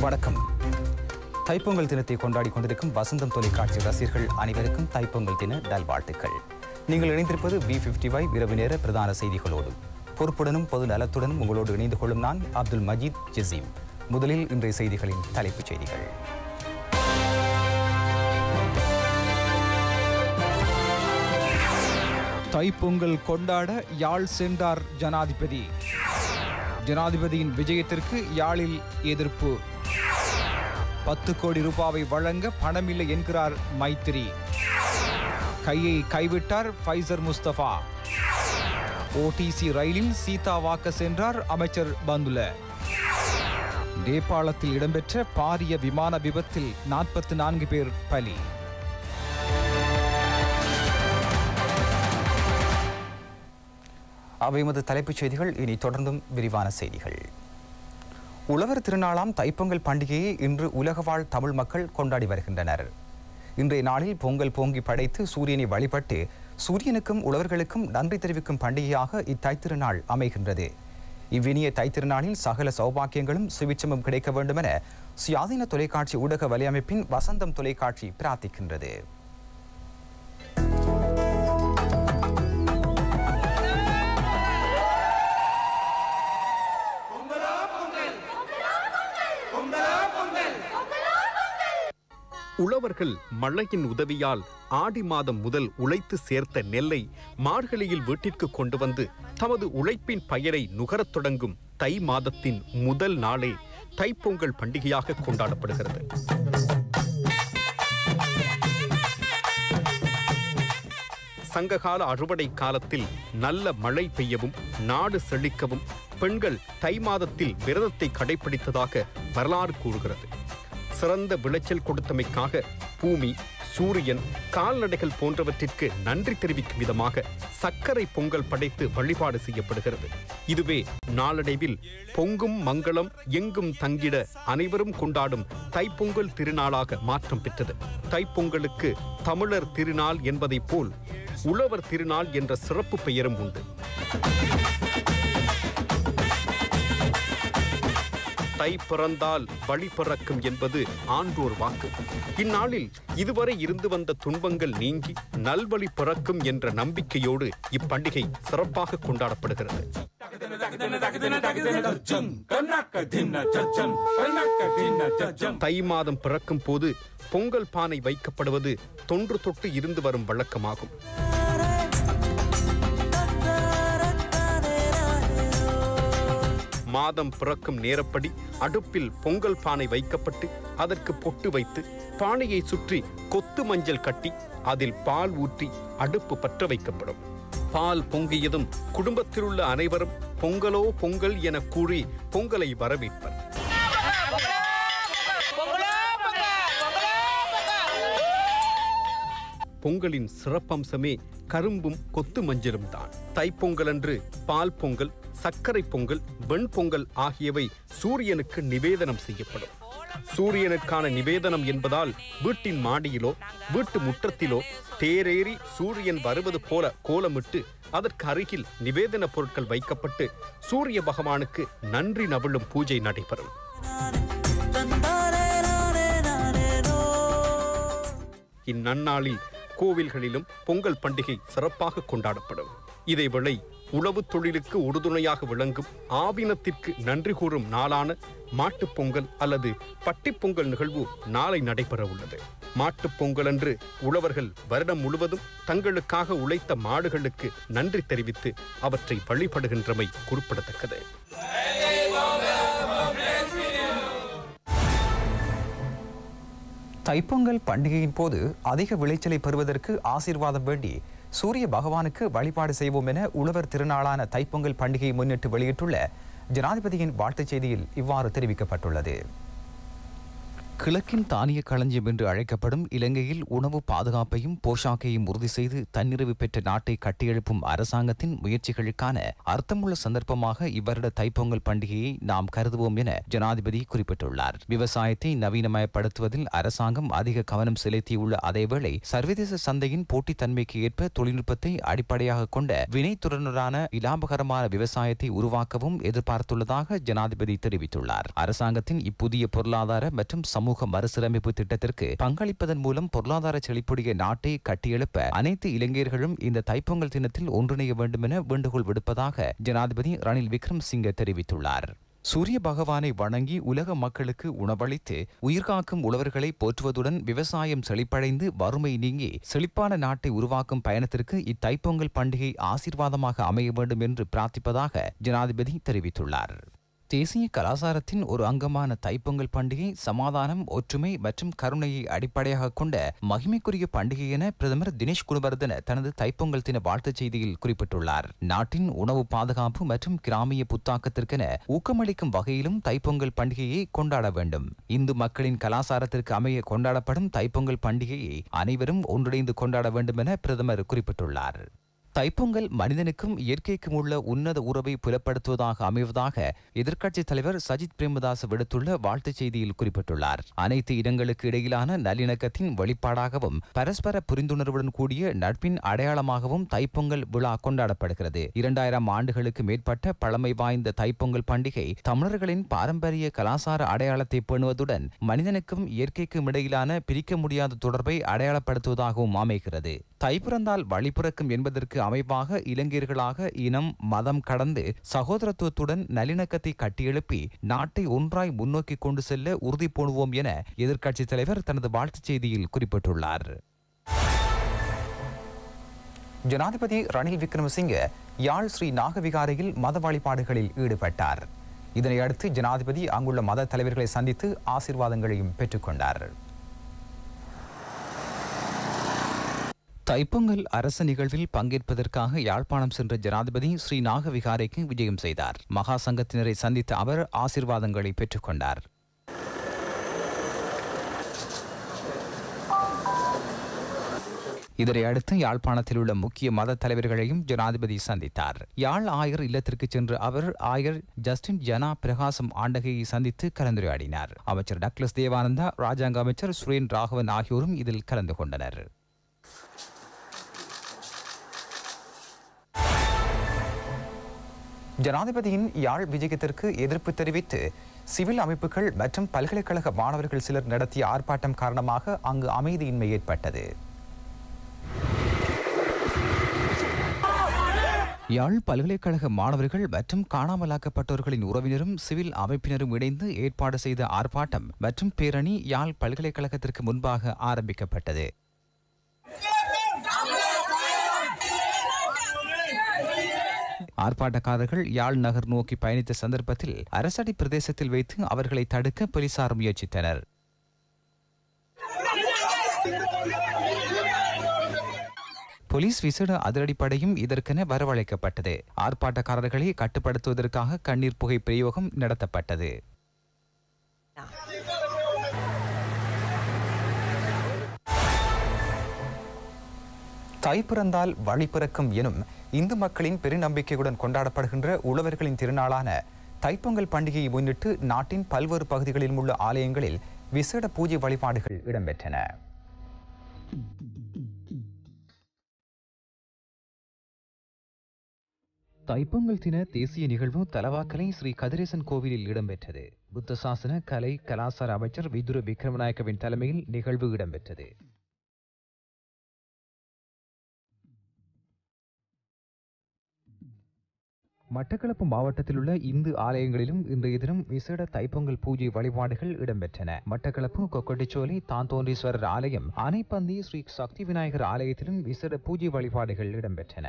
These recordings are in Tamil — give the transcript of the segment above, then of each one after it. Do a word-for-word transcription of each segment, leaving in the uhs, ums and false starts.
வணக்கம். தைப்பொங்கல் தினத்தை கொண்டாடி கொண்டிருக்கும் வசந்தம் தொலைக்காட்சி ரசிகர்கள் அனைவருக்கும் தைப்பொங்கல் தின நல்வாழ்த்துக்கள். நீங்கள் இணைந்திருப்பது பி பிப்டி ஃபைவ் இரவு நேர பிரதான செய்திகளோடு பொறுப்புடனும் பொது நலத்துடனும் உங்களோடு இணைந்து கொள்ளும் நான் அப்துல் மஜீத் ஜசீம். முதலில் இன்றைய செய்திகளின் தலைப்புச் செய்திகள். தைப்பொங்கல் கொண்டாட யாழ் சென்றார் ஜனாதிபதி. ஜனாதிபதியின் விஜயத்திற்கு யாழில் எதிர்ப்பு. பத்து கோடி ரூபாவை வழங்க பணமில்லை என்கிறார் மைத்திரி. கையை கைவிட்டார் ஃபைசர் முஸ்தபா. ஓடிசி ரயிலில் சீதா வாக்க சென்றார் அமைச்சர் பந்துல. நேபாளத்தில் இடம்பெற்ற பாரிய விமான விபத்தில் நாற்பத்தி நான்கு பேர் பலி. அவை எமது தலைப்புச் செய்திகள். இனி தொடர்ந்தும் விரிவான செய்திகள். உழவர் திருநாளாம் தைப்பொங்கல் பண்டிகையை இன்று உலகவாழ் தமிழ் மக்கள் கொண்டாடி வருகின்றனர். இன்றைய நாளில் பொங்கல் பொங்கி படைத்து சூரியனை வழிபட்டு சூரியனுக்கும் உழவர்களுக்கும் நன்றி தெரிவிக்கும் பண்டிகையாக இத்தைத்திருநாள் அமைகின்றது. இவ்வினிய தைத்திருநாளில் சகல சௌபாக்கியங்களும் சுவிட்சமும் கிடைக்க வேண்டும் என சுயாதீன தொலைக்காட்சி ஊடக வலையமைப்பின் வசந்தம் தொலைக்காட்சி பிரார்த்திக்கின்றது. உழவர்கள் மழையின் உதவியால் ஆடி மாதம் முதல் உழைத்து சேர்த்த நெல்லை மார்கழியில் வீட்டிற்கு கொண்டு வந்து தமது உழைப்பின் பயனை நுகரத் தொடங்கும் தை மாதத்தின் முதல் நாளே தைப்பொங்கல் பண்டிகையாக கொண்டாடப்படுகிறது. சங்ககால அறுவடை காலத்தில் நல்ல மழை பெய்யவும் நாடு செழிக்கவும் பெண்கள் தை மாதத்தில் விரதத்தை கடைபிடித்ததாக வரலாறு கூறுகிறது. சிறந்த விளைச்சல் கொடுத்தமைக்காக பூமி, சூரியன், கால்நடைகள் போன்றவற்றிற்கு நன்றி தெரிவிக்கும் விதமாக சர்க்கரை பொங்கல் படைத்து வழிபாடு செய்யப்படுகிறது. இதுவே நாளடைவில் பொங்கும் மங்களம் எங்கும் தங்கிட அனைவரும் கொண்டாடும் தைப்பொங்கல் திருநாளாக மாற்றம் பெற்றது. தைப்பொங்கலுக்கு தமிழர் திருநாள் என்பதைப் போல் உழவர் திருநாள் என்ற சிறப்பு பெயரும் உண்டு. தை பிறந்தால் வழி பிறக்கும் என்பது ஆன்றோர் வாக்கு. இந்நாளில் இதுவரை இருந்து வந்த துன்பங்கள் நீங்கி நல்வழி பிறக்கும் என்ற நம்பிக்கையோடு இப்பண்டிகை சிறப்பாக கொண்டாடப்படுகிறது. தை மாதம் பிறக்கும் போது பொங்கல் பானை வைக்கப்படுவது தொன்று தொட்டு இருந்து வரும் வழக்கமாகும். மாதம் பிறக்கும் நேரப்படி அடுப்பில் பொங்கல் பானை வைக்கப்பட்டு அதற்கு பொட்டு வைத்து பானையை சுற்றி கொத்து மஞ்சள் கட்டி அதில் பால் ஊற்றி அடுப்பு பற்ற வைக்கப்படும். பால் பொங்கியதும் குடும்பத்தில் உள்ள அனைவரும் பொங்கலோ பொங்கல் என கூறி பொங்கலை வரவேற்பர். பொங்கலின் சிறப்பம்சமே கரும்பும் கொத்து மஞ்சளும் தான். தைப்பொங்கல் அன்று பால் பொங்கல், சர்க்கரை பொங்கல், வெண்பொங்கல் ஆகியவை சூரியனுக்கு நிவேதனம் செய்யப்படும். சூரியனுக்கான நிவேதனம் என்பதால் வீட்டின் மாடியிலோ வீட்டு முற்றத்திலோ தேரேறி சூரியன் வருவது போல கோலமிட்டு அதற்கு அருகில் நிவேதன பொருட்கள் வைக்கப்பட்டு சூரிய பகவானுக்கு நன்றி நவிழும் பூஜை நடைபெறும். இந்நன்னாளில் கோவில்களிலும் பொங்கல் பண்டிகை சிறப்பாக கொண்டாடப்படும். இதேவேளை உழவு தொழிலுக்கு உறுதுணையாக விளங்கும் ஆவினத்திற்கு நன்றி கூறும் நாளான மாட்டுப் பொங்கல் அல்லது பட்டிப்பொங்கல் நிகழ்வு நாளை நடைபெற உள்ளது. மாட்டுப் பொங்கல் அன்று உழவர்கள் வருடம் முழுவதும் தங்களுக்காக உழைத்த மாடுகளுக்கு நன்றி தெரிவித்து அவற்றை வழிபடுகின்றமை குறிப்பிடத்தக்கது. தைப்பொங்கல் பண்டிகையின் போது அதிக விளைச்சலை பெறுவதற்கு ஆசீர்வாதம் வேண்டி சூரிய பகவானுக்கு வழிபாடு செய்வோம் என உழவர் திருநாளான தைப்பொங்கல் பண்டிகையை முன்னிட்டு வெளியிட்டுள்ள ஜனாதிபதியின் வாழ்த்துச் செய்தியில் இவ்வாறு தெரிவிக்கப்பட்டுள்ளது. கிழக்கின் தானிய களஞ்சியம் என்று அழைக்கப்படும் இலங்கையில் உணவு பாதுகாப்பையும் போஷாக்கையும் உறுதி செய்து தன்னிறைவு பெற்ற நாட்டை கட்டியெழுப்பும் அரசாங்கத்தின் முயற்சிகளுக்கான அர்த்தமுள்ள சந்தர்ப்பமாக இவ்வருட தைப்பொங்கல் பண்டிகையை நாம் கருதுவோம் என ஜனாதிபதி குறிப்பிட்டுள்ளார். விவசாயத்தை நவீனமயப்படுத்துவதில் அரசாங்கம் அதிக கவனம் செலுத்தியுள்ள அதேவேளை சர்வதேச சந்தையின் போட்டித்தன்மைக்கு ஏற்ப தொழில்நுட்பத்தை அடிப்படையாக கொண்ட வினைத்துறையினரான இலாபகரமான விவசாயத்தை உருவாக்கவும் எதிர்பார்த்துள்ளதாக ஜனாதிபதி தெரிவித்துள்ளார். அரசாங்கத்தின் இப்புதிய பொருளாதார மற்றும் சமூக மறுசீரமைப்பு திட்டத்திற்கு பங்களிப்பதன் மூலம் பொருளாதார செழிப்புடைய நாட்டை கட்டியெழுப்ப அனைத்து இளைஞர்களும் இந்த தைப்பொங்கல் தினத்தில் ஒன்றிணைய வேண்டும் என வேண்டுகோள் விடுப்பதாக ஜனாதிபதி ரணில் விக்ரமசிங்கே தெரிவித்துள்ளார். சூரிய பகவானை வணங்கி உலக மக்களுக்கு உணவளித்து உயிர்காக்கும் உழவர்களை போற்றுவதுடன் விவசாயம் செழிப்படைந்து வறுமை நீங்கி செழிப்பான நாட்டை உருவாக்கும் பயணத்திற்கு இத்தைப்பொங்கல் பண்டிகை ஆசீர்வாதமாக அமைய வேண்டும் என்று பிரார்த்திப்பதாக ஜனாதிபதி தெரிவித்துள்ளார். தேசிய கலாசாரத்தின் ஒரு அங்கமான தைப்பொங்கல் பண்டிகை சமாதானம், ஒற்றுமை மற்றும் கருணையை அடிப்படையாக கொண்ட மகிமைக்குரிய பண்டிகை என பிரதமர் தினேஷ் குணவர்தன தனது தைப்பொங்கல் தின வாழ்த்துச் செய்தியில் குறிப்பிட்டுள்ளார். நாட்டின் உணவு பாதுகாப்பு மற்றும் கிராமிய புத்தாக்கத்திற்கென ஊக்கமளிக்கும் வகையிலும் தைப்பொங்கல் பண்டிகையை கொண்டாட வேண்டும். இந்து மக்களின் கலாசாரத்திற்கு அமைய கொண்டாடப்படும் தைப்பொங்கல் பண்டிகையை அனைவரும் ஒன்றிணைந்து கொண்டாட வேண்டும் என பிரதமர் குறிப்பிட்டுள்ளார். தைப்பொங்கல் மனிதனுக்கும் இயற்கைக்கும் உள்ள உன்னத உறவை புலப்படுத்துவதாக அமைவதாக எதிர்க்கட்சித் தலைவர் சஜித் பிரேமதாஸ் விடுத்துள்ள வாழ்த்துச் செய்தியில் குறிப்பிட்டுள்ளார். அனைத்து இடங்களுக்கு இடையிலான நல்லிணக்கத்தின் வெளிப்பாடாகவும் பரஸ்பர புரிந்துணர்வுடன் கூடிய நட்பின் அடையாளமாகவும் தைப்பொங்கல் விழா கொண்டாடப்படுகிறது. இரண்டாயிரம் ஆண்டுகளுக்கு மேற்பட்ட பழமை வாய்ந்த தைப்பொங்கல் பண்டிகை தமிழர்களின் பாரம்பரிய கலாசார அடையாளத்தை பேணுவதுடன் மனிதனுக்கும் இயற்கைக்கும் இடையிலான பிரிக்க முடியாத தொடர்பை அடையாளப்படுத்துவதாகவும் அமைகிறது. தை பிறந்தால் வழி பிறக்கும் என்பதற்கு அமைப்பாக இளைஞர்களாக இனம் மதம் கடந்து சகோதரத்துவத்துடன் நல்லிணக்கத்தை கட்டியெழுப்பி நாட்டை ஒன்றாய் முன்னோக்கி கொண்டு செல்ல உறுதி பூணுவோம் என எதிர்க்கட்சித் தலைவர் தனது வாழ்த்துச் செய்தியில் குறிப்பிட்டுள்ளார். ஜனாதிபதி ரணில் விக்ரமசிங்கே யாழ் ஸ்ரீ நாகவிகாரையில் மத வழிபாடுகளில் ஈடுபட்டார். இதனையடுத்து ஜனாதிபதி அங்குள்ள மத தலைவர்களை சந்தித்து ஆசீர்வாதங்களையும் பெற்றுக்கொண்டார். தைப்பொங்கல் அரச நிகழ்வில் பங்கேற்பதற்காக யாழ்ப்பாணம் சென்ற ஜனாதிபதி ஸ்ரீ நாகவிகாரைக்கு விஜயம் செய்தார். மகா சங்கத்தினரை சந்தித்த அவர் ஆசீர்வாதங்களை பெற்றுக்கொண்டார். இதனையடுத்து யாழ்ப்பாணத்தில் உள்ள முக்கிய மத தலைவர்களையும் ஜனாதிபதி சந்தித்தார். யாழ் ஆயர் இல்லத்திற்கு சென்ற அவர் ஆயர் ஜஸ்டின் ஜனா பிரகாசம் ஆண்டகையை சந்தித்து கலந்துரையாடினார். அமைச்சர் டக்ளஸ் தேவானந்தா, ராஜாங்க அமைச்சர் சுரேன் ராகவன் ஆகியோரும் இதில் கலந்து கொண்டனர். ஜனாதிபதியின் யாழ் விஜயத்திற்கு எதிர்ப்பு தெரிவித்து சிவில் அமைப்புகள் மற்றும் பல்கலைக்கழக மாணவர்கள் சிலர் நடத்திய ஆர்ப்பாட்டம் காரணமாக அங்கு அமைதியின்மை ஏற்பட்டது. யாழ் பல்கலைக்கழக மாணவர்கள் மற்றும் காணாமலாக்கப்பட்டவர்களின் உறவினரும் சிவில் அமைப்பினரும் இணைந்து ஏற்பாடு செய்த ஆர்ப்பாட்டம் மற்றும் பேரணி யாழ் பல்கலைக்கழகத்திற்கு முன்பாக ஆரம்பிக்கப்பட்டது. ஆர்ப்பாட்டக்காரர்கள் யாழ் நகர் நோக்கி பயணித்த சந்தர்ப்பத்தில் அரசடி பிரதேசத்தில் வைத்து அவர்களை தடுக்க போலீசார் முயற்சித்தனர். போலீஸ் விசேட அதிரடிப்படையும் இதற்கென வரவழைக்கப்பட்டது. ஆர்ப்பாட்டக்காரர்களை கட்டுப்படுத்துவதற்காக கண்ணீர் புகை பிரயோகம் நடத்தப்பட்டது. தை பிறந்தால் வழி பிறக்கும் எனும் இந்து மக்களின் பெருநம்பிக்கையுடன் கொண்டாடப்படுகின்ற உழவர்களின் திருநாளான தைப்பொங்கல் பண்டிகையை முன்னிட்டு நாட்டின் பல்வேறு பகுதிகளில் உள்ள ஆலயங்களில் விசேட பூஜை வழிபாடுகள் இடம்பெற்றன. தைப்பொங்கல் தின தேசிய நிகழ்வு தலவாக்கலை ஸ்ரீ கதிரேசன் கோவிலில் இடம்பெற்றது. புத்த சாசன கலை கலாசார அமைச்சர் விதுர விக்ரமநாயக்கவின் தலைமையில் நிகழ்வு இடம்பெற்றது. மட்டக்களப்பு மாவட்டத்தில் உள்ள இந்து ஆலயங்களிலும் இன்றைய தினம் விசேட தைப்பொங்கல் பூஜை வழிபாடுகள் இடம்பெற்றன. மட்டக்களப்பு கொக்கட்டிச்சோலை தாந்தோன்றீஸ்வரர் ஆலயம், ஆனைப்பந்தி ஸ்ரீ சக்தி விநாயகர் ஆலயத்திலும் விசேட பூஜை வழிபாடுகள் இடம்பெற்றன.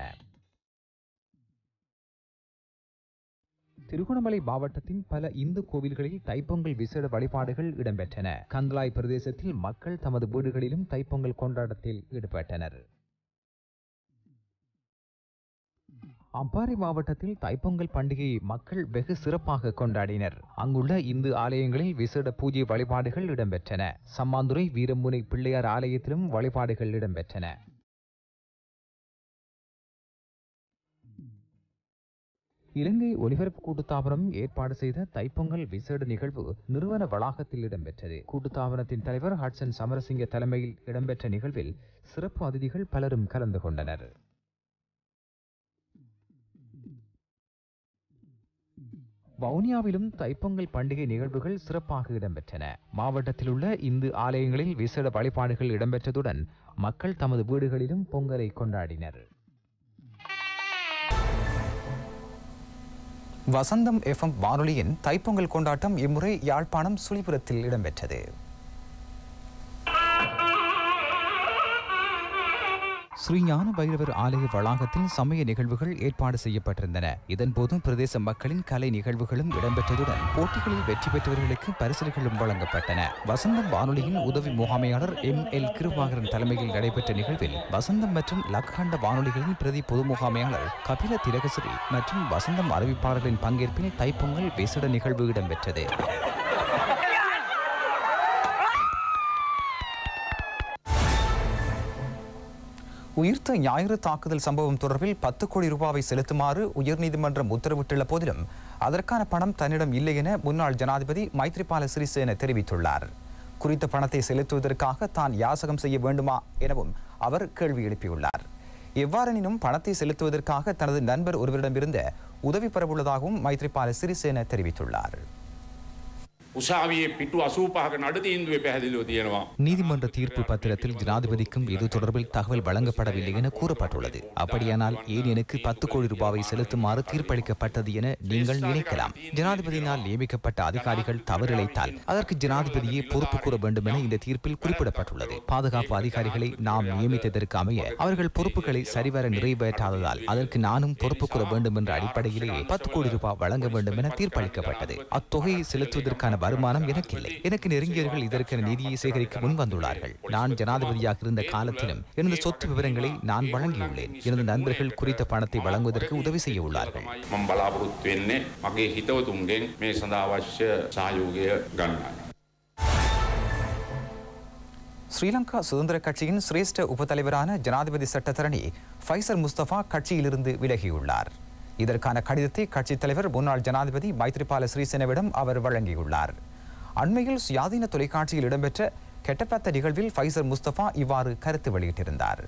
திருகோணமலை மாவட்டத்தின் பல இந்து கோவில்களில் தைப்பொங்கல் விசேட வழிபாடுகள் இடம்பெற்றன. கந்தளாய் பிரதேசத்தில் மக்கள் தமது வீடுகளிலும் தைப்பொங்கல் கொண்டாட்டத்தில் ஈடுபட்டனர். அம்பாறை மாவட்டத்தில் தைப்பொங்கல் பண்டிகையை மக்கள் வெகு சிறப்பாக கொண்டாடினர். அங்குள்ள இந்து ஆலயங்களில் விசேட பூஜை வழிபாடுகள் இடம்பெற்றன. சம்மாந்துறை வீரமுனை பிள்ளையார் ஆலயத்திலும் வழிபாடுகள் இடம்பெற்றன. இலங்கை ஒலிபரப்பு கூட்டுத்தாபனம் ஏற்பாடு செய்த தைப்பொங்கல் விசேட நிகழ்வு நிறுவன வளாகத்தில் இடம்பெற்றது. கூட்டுத்தாபனத்தின் தலைவர் ஹட்சன் சமரசிங்க தலைமையில் இடம்பெற்ற நிகழ்வில் சிறப்பு அதிதிகள் பலரும் கலந்து கொண்டனர். வவுனியாவிலும் தைப்பொங்கல் பண்டிகை நிகழ்வுகள் சிறப்பாக இடம்பெற்றன. மாவட்டத்தில் உள்ள இந்து ஆலயங்களில் விசேட வழிபாடுகள் இடம்பெற்றதுடன் மக்கள் தமது வீடுகளிலும் பொங்கலை கொண்டாடினர். வசந்தம் எஃப்எம் வானொலியின் தைப்பொங்கல் கொண்டாட்டம் இம்முறை யாழ்ப்பாணம் சுழிபுரத்தில் இடம்பெற்றது. ஸ்ரீஞான பைரவர் ஆலய வளாகத்தில் சமய நிகழ்வுகள் ஏற்பாடு செய்யப்பட்டிருந்தன. இதன்போது பிரதேச மக்களின் கலை நிகழ்வுகளும் இடம்பெற்றதுடன் போட்டிகளில் வெற்றி பெற்றவர்களுக்கு பரிசுகளும் வழங்கப்பட்டன. வசந்தம் வானொலியின் உதவி முகாமையாளர் எம் எல் கிருபாகரன் தலைமையில் நடைபெற்ற நிகழ்வில் வசந்தம் மற்றும் லக்ஹண்ட வானொலிகளின் பிரதி பொது முகாமையாளர் கபில திலகசிறி மற்றும் வசந்தம் அறிவிப்பாளர்களின் பங்கேற்பில் தைப்பொங்கல் விசேட நிகழ்வு இடம்பெற்றது. உயிர்த்த ஞாயிறு தாக்குதல் சம்பவம் தொடர்பில் பத்து கோடி ரூபாவை செலுத்துமாறு உயர்நீதிமன்றம் உத்தரவிட்டுள்ள போதிலும் அதற்கான பணம் தன்னிடம் இல்லை என முன்னாள் ஜனாதிபதி மைத்ரிபால சிறிசேன தெரிவித்துள்ளார். குறித்த பணத்தை செலுத்துவதற்காக தான் யாசகம் செய்ய வேண்டுமா எனவும் அவர் கேள்வி எழுப்பியுள்ளார். எவ்வாறெனினும் பணத்தை செலுத்துவதற்காக தனது நண்பர் ஒருவரிடமிருந்த உதவி பெறவுள்ளதாகவும் மைத்ரிபால சிறிசேன தெரிவித்துள்ளார். நீதிமன்ற தீர்ப்பு பத்திரத்தில் ஜனாதிபதிக்கும் இது தொடர்பில் தகவல் வழங்கப்படவில்லை என கூறப்பட்டுள்ளது. அப்படியானால் ஏன் எனக்கு பத்து கோடி ரூபாவை செலுத்துமாறு தீர்ப்பளிக்கப்பட்டது என நீங்கள் நினைக்கலாம். ஜனாதிபதியினால் நியமிக்கப்பட்ட அதிகாரிகள் தவறிழைத்தால் அதற்கு ஜனாதிபதியே பொறுப்பு கூற வேண்டும் என இந்த தீர்ப்பில் குறிப்பிடப்பட்டுள்ளது. பாதுகாப்பு அதிகாரிகளை நாம் நியமித்ததற்கு அமைய அவர்கள் பொறுப்புகளை சரிவர நிறைவேற்றாததால் அதற்கு நானும் பொறுப்பு கூற வேண்டும் என்ற அடிப்படையிலேயே பத்து கோடி ரூபாய் வழங்க வேண்டும் என தீர்ப்பளிக்கப்பட்டது. அத்தொகையை செலுத்துவதற்கான வருமானம் எனக்கில்லை. எனக்கு நெருங்கியவர்கள் இதற்கான நிதியை சேகரிக்க முன் வந்துள்ளார்கள். நான் ஜனாதிபதியாக இருந்த காலத்திலும் எனது சொத்து விவரங்களை நான் வழங்கியுள்ளேன். எனது நண்பர்கள் குறித்த பணத்தை வழங்குவதற்கு உதவி செய்ய உள்ளார்கள். ஸ்ரீலங்கா சுதந்திர கட்சியின் சிரேஷ்ட உபத்தலைவரான ஜனாதிபதி சட்டத்தரணி ஃபைசர் முஸ்தபா கட்சியிலிருந்து விலகியுள்ளார். இதற்கான கடிதத்தை கட்சித் தலைவர் முன்னாள் ஜனாதிபதி மைத்ரிபால சிறிசேனவிடம் அவர் வழங்கியுள்ளார். அண்மையில் சுயாதீன தொலைக்காட்சியில் இடம்பெற்ற கெட்டப்பத்த நிகழ்வில் ஃபைசர் முஸ்தபா இவ்வாறு கருத்து வெளியிட்டிருந்தார்.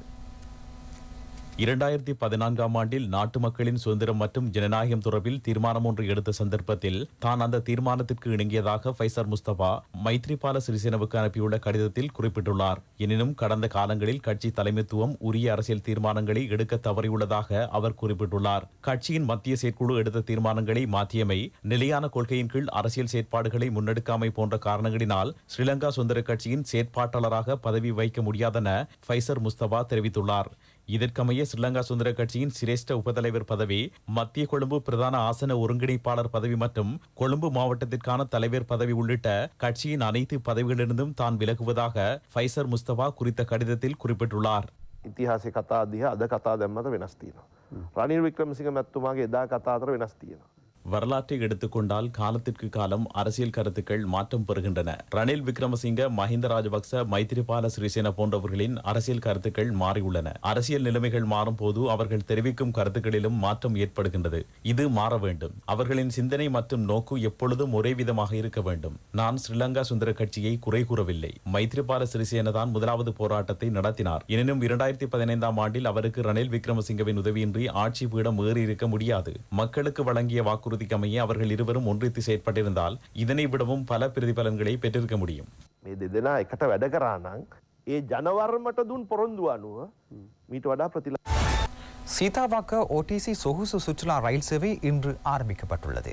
இரண்டாயிரத்தி பதினான்காம் ஆண்டில் நாட்டு மக்களின் சுதந்திரம் மற்றும் ஜனநாயகம் தொடர்பில் தீர்மானம் ஒன்று எடுத்த சந்தர்ப்பத்தில் தான் அந்த தீர்மானத்திற்கு இணங்கியதாக ஃபைசர் முஸ்தபா மைத்ரிபால சிறிசேனவுக்கு அனுப்பியுள்ள கடிதத்தில் குறிப்பிட்டுள்ளார். எனினும் கடந்த காலங்களில் கட்சி தலைமைத்துவம் உரிய அரசியல் தீர்மானங்களை எடுக்க தவறியுள்ளதாக அவர் குறிப்பிட்டுள்ளார். கட்சியின் மத்திய செயற்குழு எடுத்த தீர்மானங்களை மாற்றியமை, நிலையான கொள்கையின் கீழ் அரசியல் செயற்பாடுகளை முன்னெடுக்காமை போன்ற காரணங்களினால் ஸ்ரீலங்கா சுதந்திர கட்சியின் செயற்பாட்டாளராக பதவி வகிக்க முடியாதென ஃபைசர் முஸ்தபா தெரிவித்துள்ளார். இதற்கமைய ஸ்ரீலங்கா சுதந்திர கட்சியின் சிரேஷ்ட உபதலைவர் பதவி, மத்திய கொழும்பு பிரதான ஆசன ஒருங்கிணைப்பாளர் பதவி மற்றும் கொழும்பு மாவட்டத்திற்கான தலைவர் பதவி உள்ளிட்ட கட்சியின் அனைத்து பதவிகளிலிருந்தும் தான் விலகுவதாக ஃபைசர் முஸ்தபா குறித்த கடிதத்தில் குறிப்பிட்டுள்ளார். ඉතිහාසයේ කතා දිහා අද කතා දැම්මට වෙනස් තියෙනවා. රනිල් වික්‍රමසිංහ මැතිතුමාගේ එදා කතා අතර වෙනස් තියෙනවා. வரலாற்றை எடுத்துக்கொண்டால் காலத்திற்கு காலம் அரசியல் கருத்துக்கள் மாற்றம் பெறுகின்றன. ரணில் விக்ரமசிங்க, மஹிந்த ராஜபக்ச, மைத்திரிபால சிறிசேன போன்றவர்களின் அரசியல் கருத்துக்கள் மாறியுள்ளன. அரசியல் நிலைமைகள் மாறும் போது அவர்கள் தெரிவிக்கும் கருத்துக்களிலும் மாற்றம் ஏற்படுகின்றது. இது மாற வேண்டும். அவர்களின் சிந்தனை மற்றும் நோக்கு எப்பொழுதும் ஒரே விதமாக இருக்க வேண்டும். நான் ஸ்ரீலங்கா சுதந்திர கட்சியை குறை கூறவில்லை. மைத்திரிபால சிறிசேன தான் முதலாவது போராட்டத்தை நடத்தினார். எனினும் இரண்டாயிரத்தி பதினைந்தாம் ஆண்டில் அவருக்கு ரணில் விக்ரமசிங்கவின் உதவியின்றி ஆட்சி பீடம் ஏறி இருக்க முடியாது. மக்களுக்கு வழங்கிய வாக்குறுதி அமைய அவர்கள் இருவரும் ஒன்றித்து செயற்பட்டிருந்தால் இதனை விடவும் பல பிரதிபலன்களை பெற்றிருக்க முடியும். මේ දෙදෙනා එකට වැඩ කරා නම් ඒ ජනවර්මට දුන් පොරොන්දු අනුව මීට වඩා ප්‍රතිලාභ. சீதாவாக்க ஓடிசி சொகுசு சுற்றுலா ரயில் சேவை இன்று ஆரம்பிக்கப்பட்டுள்ளது.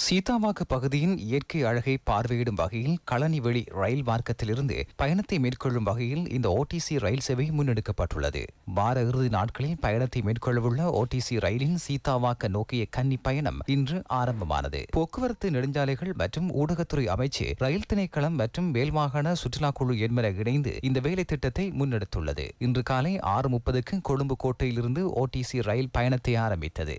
சீதாவாக்கு பகுதியின் இயற்கை அழகை பார்வையிடும் வகையில் களனிவெளி ரயில் மார்க்கத்திலிருந்து பயணத்தை மேற்கொள்ளும் வகையில் இந்த ஓடிசி ரயில் சேவை முன்னெடுக்கப்பட்டுள்ளது. வார இறுதி நாட்களில் பயணத்தை மேற்கொள்ளவுள்ள ஓடிசி ரயிலின் சீதாவாக்க நோக்கிய கன்னி பயணம் இன்று ஆரம்பமானது. போக்குவரத்து நெடுஞ்சாலைகள் மற்றும் ஊடகத்துறை அமைச்சு, ரயில் திணைக்களம் மற்றும் மேல்மாகாண சுற்றுலாக்குழு என்பன இணைந்து இந்த வேலை திட்டத்தை முன்னெடுத்துள்ளது. இன்று காலை ஆறு முப்பதுக்கு கொழும்பு கோட்டையிலிருந்து ஓடிசி ரயில் பயணத்தை ஆரம்பித்தது.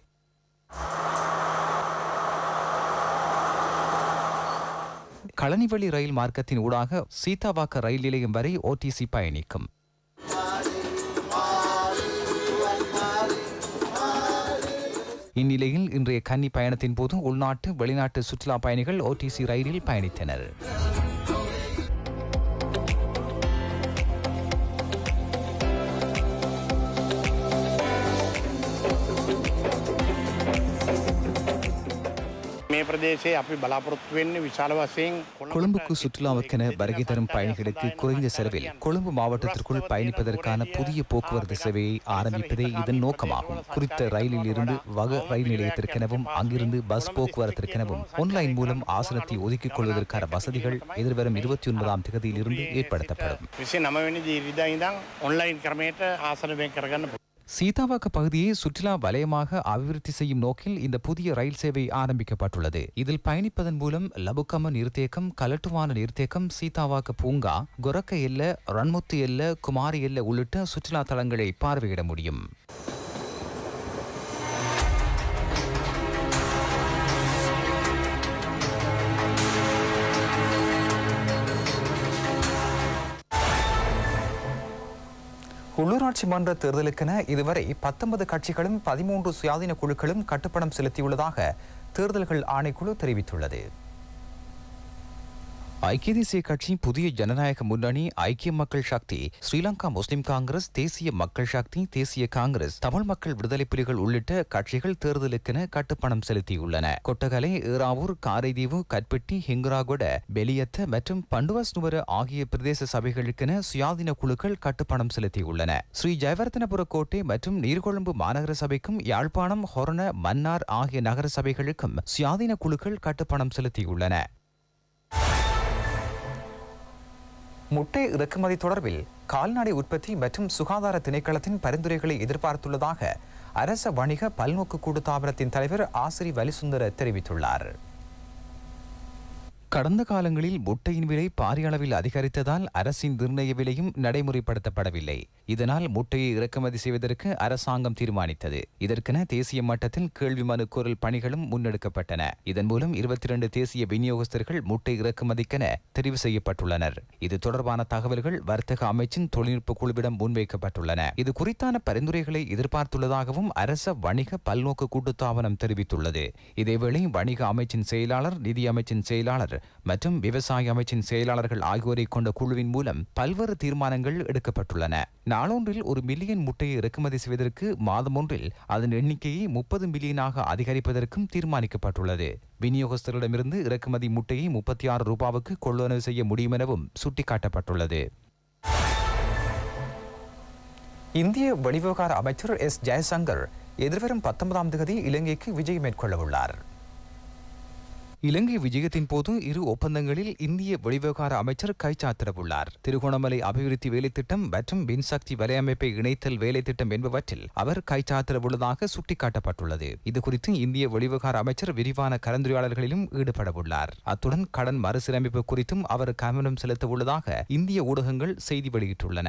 களனிவெளி ரயில் மார்க்கத்தின் ஊடாக சீதாவாக்க ரயில் நிலையம் வரை ஓடிசி பயணிக்கும். இந்நிலையில் இன்றைய கன்னி பயணத்தின் போது உள்நாட்டு வெளிநாட்டு சுற்றுலா பயணிகள் ஓடிசி ரயிலில் பயணித்தனர். கொழும்புக்கு சுற்றுலாவுக்கென வருகை தரும் பயணிகளுக்கு குறைந்த செலவில் கொழும்பு மாவட்டத்திற்குள் பயணிப்பதற்கான புதிய போக்குவரத்து சேவையை ஆரம்பிப்பதே இதன் நோக்கமாகும். குறித்த ரயிலில் இருந்து வக ரயில் நிலையத்திற்கெனவும் அங்கிருந்து பஸ் போக்குவரத்திற்கெனவும் ஆன்லைன் மூலம் ஆசனத்தை ஒதுக்கிக் கொள்வதற்கான வசதிகள் எதிர்வரும் இருபத்தி ஒன்பதாம் தேதியிலிருந்து ஏற்படுத்தப்படும். சீதாவாக்க பகுதியை சுற்றுலா வலயமாக அபிவிருத்தி செய்யும் நோக்கில் இந்த புதிய ரயில் சேவை ஆரம்பிக்கப்பட்டுள்ளது. இதில் பயணிப்பதன் மூலம் லபுக்கம நீர்த்தேக்கம், கலட்டுவான நீர்த்தேக்கம், சீதாவாக்க பூங்கா, கொரக்க எல்ல, ரன்முத்து எல்ல, குமாரி எல்ல உள்ளிட்ட சுற்றுலா தலங்களை பார்வையிட முடியும். உள்ளூராட்சி மன்ற தேர்தலுக்கென இதுவரை பத்தொன்பது கட்சிகளும் பதிமூன்று சுயாதீன குழுக்களும் கட்டுப்பணம் செலுத்தியுள்ளதாக தேர்தல்கள் ஆணைக்குழு தெரிவித்துள்ளது. ஐக்கிய தேசிய கட்சி, புதிய ஜனநாயக முன்னணி, ஐக்கிய மக்கள் சக்தி, ஸ்ரீலங்கா முஸ்லிம் காங்கிரஸ், தேசிய மக்கள் சக்தி, தேசிய காங்கிரஸ், தமிழ் மக்கள் விடுதலை புலிகள் உள்ளிட்ட கட்சிகள் தேர்தலுக்கென கட்டுப்பணம் செலுத்தியுள்ளன. கொட்டகலை, ஏறாவூர், காரைதீவு, கட்பெட்டி, ஹிங்குராகொட, பெலியத்த மற்றும் பண்டுவஸ்னுவர ஆகிய பிரதேச சபைகளுக்கென சுயாதீன குழுக்கள் கட்டுப்பணம் செலுத்தியுள்ளன. ஸ்ரீ ஜெயவர்தனபுர கோட்டை மற்றும் நீர்கொழும்பு மாநகர சபைக்கும் யாழ்ப்பாணம், ஹொரண, மன்னார் ஆகிய நகர சபைகளுக்கும் சுயாதீன குழுக்கள் கட்டுப்பணம் செலுத்தியுள்ளன. முட்டை இறக்குமதி தொடர்பில் கால்நடை உற்பத்தி மற்றும் சுகாதார திணைக்களத்தின் பரிந்துரைகளை எதிர்பார்த்துள்ளதாக அரச வணிக பல்நோக்கு கூட்டுத்தாபனத்தின் தலைவர் ஆசிரி வலிசுந்தர தெரிவித்துள்ளார். கடந்த காலங்களில் முட்டையின் விலை பாரிய அளவில் அதிகரித்ததால் அரசின் நிர்ணய விலையும் நடைமுறைப்படுத்தப்படவில்லை. இதனால் முட்டையை இறக்குமதி செய்வதற்கு அரசாங்கம் தீர்மானித்தது. இதற்கென தேசிய மட்டத்தில் கேள்வி மனு கோரல் பணிகளும் முன்னெடுக்கப்பட்டன. இதன் மூலம் இருபத்தி இரண்டு தேசிய விநியோகஸ்தர்கள் முட்டை இறக்குமதிக்கென தெரிவு செய்யப்பட்டுள்ளனர். இது தொடர்பான தகவல்கள் வர்த்தக அமைச்சின் தொழில்நுட்ப குழுவிடம் முன்வைக்கப்பட்டுள்ளன. இது குறித்தான பரிந்துரைகளை எதிர்பார்த்துள்ளதாகவும் அரச வணிக பல்நோக்கு கூட்டுத்தாபனம் தெரிவித்துள்ளது. இதேவேளை வணிக அமைச்சின் செயலாளர், நிதி அமைச்சின் செயலாளர் மற்றும் விவசாய அமைச்சின் செயலாளர்கள் ஆகியோரை கொண்ட குழுவின் மூலம் பல்வேறு தீர்மானங்கள் எடுக்கப்பட்டுள்ளன. நாளொன்றில் ஒரு மில்லியன் முட்டையை இறக்குமதி செய்வதற்கு மாதம் ஒன்றில் அதன் எண்ணிக்கையை முப்பது மில்லியனாக அதிகரிப்பதற்கும் தீர்மானிக்கப்பட்டுள்ளது. விநியோகஸ்தரிடமிருந்து இறக்குமதி முட்டையை முப்பத்தி ஆறு ரூபாவுக்கு கொள்வனவு செய்ய முடியும் எனவும் சுட்டிக்காட்டப்பட்டுள்ளது. இந்திய வெளிவிவகார அமைச்சர் எஸ் ஜெயசங்கர் எதிர்வரும் பத்தொன்பதாம் தேதி இலங்கைக்கு விஜயம் மேற்கொள்ளவுள்ளார். இலங்கை விஜயத்தின் போது இரு ஒப்பந்தங்களில் இந்திய வெளிவிவகார அமைச்சர் கைச்சாத்திடவுள்ளார். திருகோணமலை அபிவிருத்தி வேலைத்திட்டம் மற்றும் மின்சக்தி வலையமைப்பை இணைத்தல் வேலைத்திட்டம் என்பவற்றில் அவர் கைச்சாத்திடவுள்ளதாக சுட்டிக்காட்டப்பட்டுள்ளது. இதுகுறித்து இந்திய வெளிவிவகார அமைச்சர் விரிவான கலந்துரையாடல்களிலும் ஈடுபடவுள்ளார். அத்துடன் கடன் மறுசீரமைப்பு குறித்தும் அவர் கவனம் செலுத்தவுள்ளதாக இந்திய ஊடகங்கள் செய்தி வெளியிட்டுள்ளன.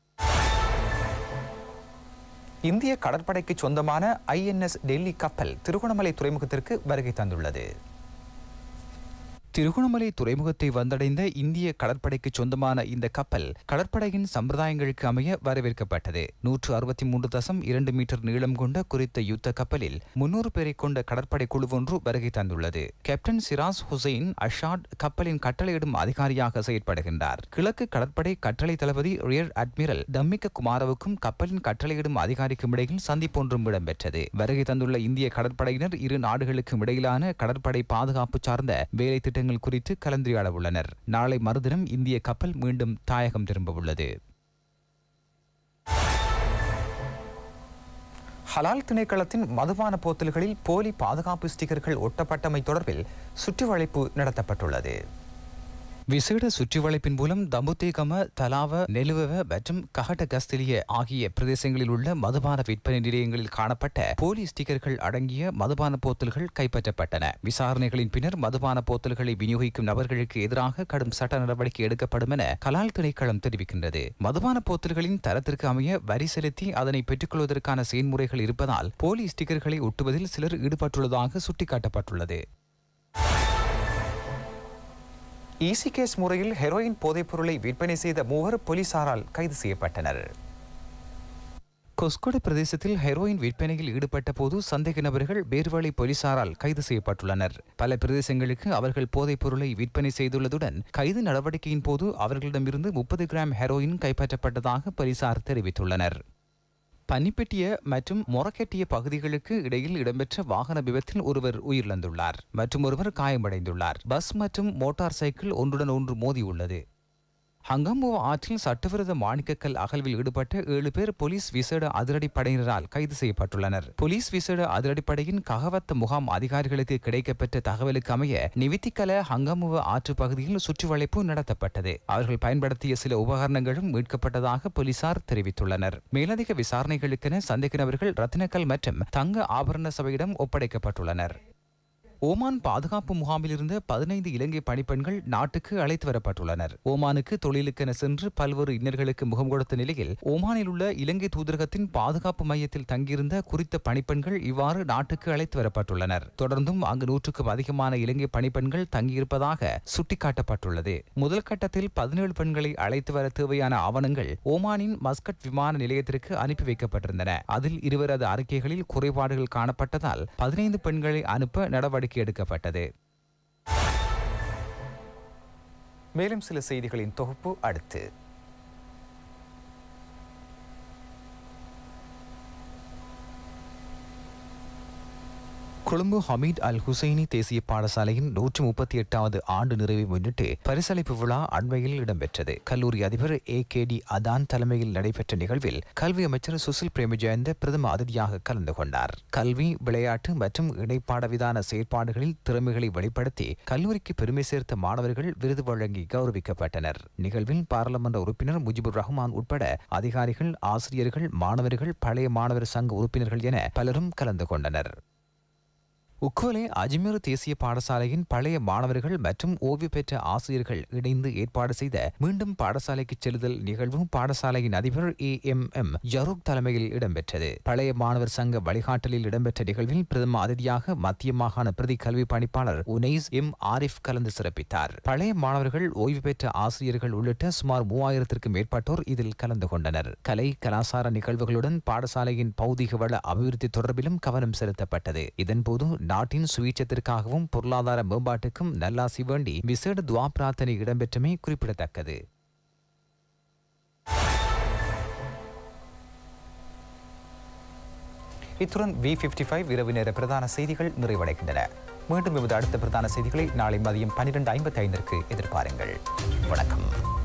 இந்திய கடற்படைக்கு சொந்தமான ஐ என் எஸ் டெல்லி கப்பல் திருகோணமலை துறைமுகத்திற்கு வருகை தந்துள்ளது. திருகோணமலை துறைமுகத்தை வந்தடைந்த இந்திய கடற்படைக்கு சொந்தமான இந்த கப்பல் கடற்படையின் சம்பிரதாயங்களுக்கு அமைய வரவேற்கப்பட்டது. நூற்று அறுபத்தி மூன்று தசம் இரண்டு மீட்டர் நீளம் கொண்ட குறித்த யுத்த கப்பலில் முன்னூறு பேரை கொண்ட கடற்படை குழு ஒன்று வருகை தந்துள்ளது. கேப்டன் சிராஸ் ஹுசைன் அஷாட் கப்பலின் கட்டளையிடும் அதிகாரியாக செயற்படுகின்றார். கிழக்கு கடற்படை கட்டளை தளபதி ரியர் அட்மிரல் தம்மிக்க குமாரவுக்கும் கப்பலின் கட்டளையிடும் அதிகாரிக்கும் இடையில் சந்திப்பொன்றும் இடம்பெற்றது. வருகை தந்துள்ள இந்திய கடற்படையினர் இரு நாடுகளுக்கும் இடையிலான கடற்படை பாதுகாப்பு சார்ந்த வேலை திட்டங்கள் குறித்து கலந்துரையாட உள்ளனர். நாளை மறுதினம் இந்திய கப்பல் மீண்டும் தாயகம் திரும்ப உள்ளது. ஹலால் திணைக்களத்தின் மதுபான போத்தல்களில் போலி பாதுகாப்பு ஸ்டிக்கர்கள் ஒட்டப்பட்டமை தொடர்பில் சுற்றிவளைப்பு நடத்தப்பட்டுள்ளது. விசேட சுற்றிவளைப்பின் மூலம் தம்புத்தேகம, தலாவ, நெலுவவ மற்றும் கஹட்ட கஸ்திலிய ஆகிய பிரதேசங்களில் உள்ள மதுபான விற்பனை நிலையங்களில் காணப்பட்ட போலி ஸ்டிக்கர்கள் அடங்கிய மதுபான போத்தல்கள் கைப்பற்றப்பட்டன. விசாரணைகளின் பின்னர் மதுபான போத்தல்களை விநியோகிக்கும் நபர்களுக்கு எதிராக கடும் சட்ட நடவடிக்கை எடுக்கப்படும் என கலால் திணைக்களம் தெரிவிக்கின்றது. மதுபான போத்தல்களின் தரத்திற்கு அமைய வரி செலுத்தி அதனை பெற்றுக்கொள்வதற்கான செயல்முறைகள் இருப்பதால் போலி ஸ்டிக்கர்களை ஒட்டுவதில் சிலர் ஈடுபட்டுள்ளதாக சுட்டிக்காட்டப்பட்டுள்ளது. ஈசி கேஸ் முறையில் ஹெரோயின் போதைப் பொருளை விற்பனை செய்த மூவர் போலீசாரால் கைது செய்யப்பட்டனர். கொஸ்கொட பிரதேசத்தில் ஹெரோயின் விற்பனையில் ஈடுபட்ட போது சந்தேக நபர்கள் பேர்வழி போலீசாரால் கைது செய்யப்பட்டுள்ளனர். பல பிரதேசங்களுக்கு அவர்கள் போதைப் பொருளை விற்பனை செய்துள்ளதுடன் கைது நடவடிக்கையின் போது அவர்களிடமிருந்து முப்பது கிராம் ஹெரோயின் கைப்பற்றப்பட்டதாக போலீசார் தெரிவித்துள்ளனர். பனிப்பெட்டிய மற்றும் மொரக்கெட்டிய பகுதிகளுக்கு இடையில் இடம்பெற்ற வாகன விபத்தில் ஒருவர் உயிரிழந்துள்ளார் மற்றும் ஒருவர் காயமடைந்துள்ளார். பஸ் மற்றும் மோட்டார் சைக்கிள் ஒன்றுடன் ஒன்று மோதியுள்ளது. ஹங்கம்போ ஆற்றில் சட்டவிரோத மாணிக்கக்கல் அகழ்வில் ஈடுபட்ட ஏழு பேர் போலீஸ் விசேட அதிரடிப்படையினரால் கைது செய்யப்பட்டுள்ளனர். போலீஸ் விசேட அதிரடிப்படையின் ககவத்த முகாம் அதிகாரிகளுக்கு கிடைக்கப்பெற்ற தகவலுக்கு அமைய நிவித்திக்கல ஹங்கமுவ ஆற்று பகுதியில் சுற்றிவளைப்பு நடத்தப்பட்டது. அவர்கள் பயன்படுத்திய சில உபகரணங்களும் மீட்கப்பட்டதாக போலீசார் தெரிவித்துள்ளனர். மேலதிக விசாரணைகளுக்கென சந்தேக நபர்கள் ரத்தினக்கல் மற்றும் தங்க ஆபரண சபையிடம் ஒப்படைக்கப்பட்டுள்ளனர். ஓமான் பாதுகாப்பு முகாமில் இருந்த பதினைந்து இலங்கை பணிப்பெண்கள் நாட்டுக்கு அழைத்து வரப்பட்டுள்ளனர். ஓமானுக்கு தொழிலுக்கென சென்று பல்வேறு இன்னல்களுக்கு முகம் கொடுத்த நிலையில் ஓமானில் உள்ள இலங்கை தூதரகத்தின் பாதுகாப்பு மையத்தில் தங்கியிருந்த குறித்த பணிப்பெண்கள் இவ்வாறு நாட்டுக்கு அழைத்து வரப்பட்டுள்ளனர். தொடர்ந்தும் அங்கு நூற்றுக்கும் அதிகமான இலங்கை பணிப்பெண்கள் தங்கியிருப்பதாக சுட்டிக்காட்டப்பட்டுள்ளது. முதல் கட்டத்தில் பதினேழு பெண்களை அழைத்து வர தேவையான ஆவணங்கள் ஓமானின் மஸ்கட் விமான நிலையத்திற்கு அனுப்பி வைக்கப்பட்டிருந்தன. அதில் இருவரது அறிக்கைகளில் குறைபாடுகள் காணப்பட்டதால் பதினைந்து பெண்களை அனுப்ப நடவடிக்கை எடுக்கப்பட்டது. மேலும் சில செய்திகளின் தொகுப்பு அடுத்து. கொழும்பு ஹமீத் அல் ஹுசைனி தேசிய பாடசாலையின் நூற்றி முப்பத்தி எட்டாவது ஆண்டு நிறைவை முன்னிட்டு பரிசளிப்பு விழா அண்மையில் இடம்பெற்றது. கல்லூரி அதிபர் ஏ கே டி அதான் தலைமையில் நடைபெற்ற நிகழ்வில் கல்வி அமைச்சர் சுசில் பிரேமஜயந்த பிரதம அதிதியாக கலந்து கொண்டார். கல்வி, விளையாட்டு மற்றும் இடைப்பாடவிதான செயற்பாடுகளில் திறமைகளை வெளிப்படுத்தி கல்லூரிக்கு பெருமை சேர்த்த மாணவர்கள் விருது வழங்கி கௌரவிக்கப்பட்டனர். நிகழ்வில் பாராளுமன்ற உறுப்பினர் முஜிபுர் ரஹ்மான் உட்பட அதிகாரிகள், ஆசிரியர்கள், மாணவர்கள், பழைய மாணவர் சங்க உறுப்பினர்கள் என பலரும் கலந்து கொண்டனர். உக்கோலே அஜ்மீர் தேசிய பாடசாலையின் பழைய மாணவர்கள் மற்றும் ஓய்வு பெற்ற ஆசிரியர்கள் இணைந்து ஏற்பாடு செய்த மீண்டும் பாடசாலைக்கு செல்லுதல் நிகழ்வு பாடசாலையின் அதிபர் ஏ எம் எம் ஜரூக் தலைமையில் இடம்பெற்றது. பழைய மாணவர் சங்க வழிகாட்டலில் இடம்பெற்ற நிகழ்வில் பிரதம அதிதியாக மத்திய மாகாண பிரதி கல்வி பணிப்பாளர் உனைஸ் எம் ஆரிஃப் கலந்து சிறப்பித்தார். பழைய மாணவர்கள், ஓய்வு பெற்ற ஆசிரியர்கள் உள்ளிட்ட சுமார் மூவாயிரத்திற்கும் மேற்பட்டோர் இதில் கலந்து கொண்டனர். கலை, கலாசார நிகழ்வுகளுடன் பாடசாலையின் பௌதிக வள அபிவிருத்தி தொடர்பிலும் கவனம் செலுத்தப்பட்டது. இதன்போது நாட்டின் சுயேட்சத்திற்காகவும் பொருளாதார மேம்பாட்டுக்கும் நல்லாசி வேண்டி விசேட துவா பிரார்த்தனை இடம்பெற்றமை குறிப்பிடத்தக்கது. இத்துடன் வி ஐம்பத்தி ஐந்து இரவு நேர பிரதான செய்திகள் நிறைவடைகின்றன. மீண்டும் எமது அடுத்த பிரதான செய்திகளை நாளை மதியம் பன்னிரண்டு ஐம்பத்தி ஐந்திற்கு எதிர்பாருங்கள். வணக்கம்.